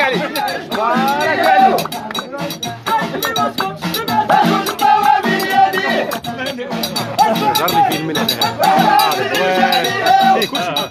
عليك بارك عليك. جربي فيلم من هنا كل شيء.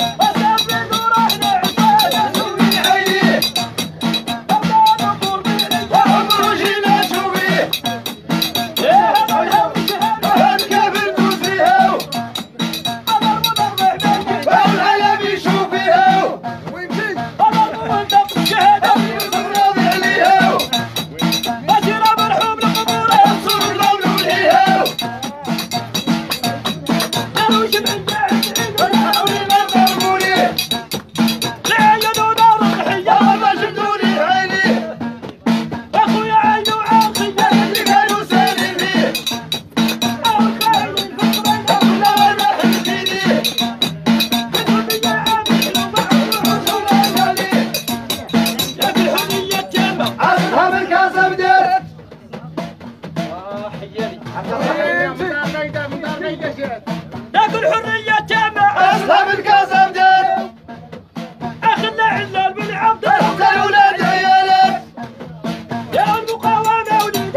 لكن حرية تامة أصحاب الكاسة بدر أخذنا علال بالعبد الأولاد عيالك يا المقاومة وليد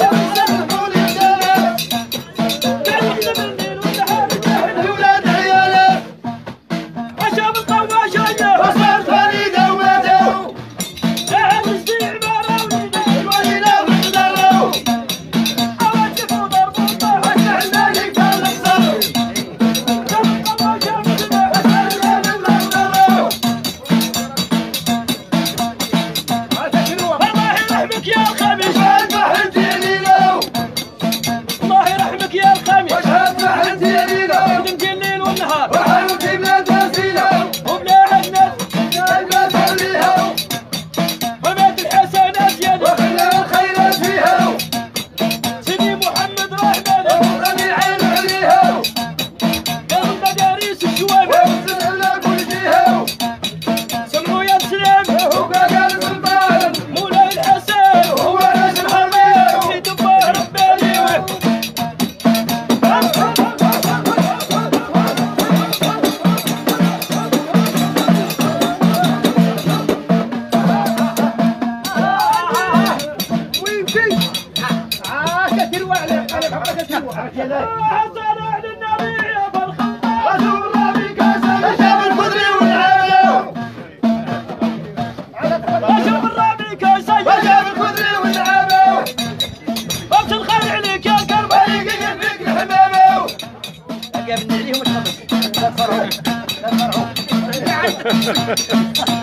الأولاد عيالك عشان القوة شاية وصلت فريدة وماتوا يا مجدي عمارة وليد الوليدة ومقدروا أوجف وضرب الله وسعنا لك النصر الله يرحمك يا الخميس وشهد محمد يليلو الله يرحمك يا الخميس وشهد محمد يليلو نمشي الليل والنهار وحاولتي بلاد وسيلو وبلا هنت البلاد وليهو وبيت الحسنات يدي وخلوا الخيرات فيهو سيدي محمد رحمن وغني عين عليهو قلب المدارس الشوامع ووصل لنا كل جهه سمعوا يا سلام وبقى السلطان مولاي الحسن هو راس الحربيه في دبار رباني حسن على النبي يا بالخطاب رسول الله بكاسه شاف الخضري والعاويه وشوف الرابي كاسي وشاف الخضري والعاويه وقت الخير عليك يا الكرب فريق يفك الحمامه قبل عليهم الخبز لا تفرحوا لا تفرحوا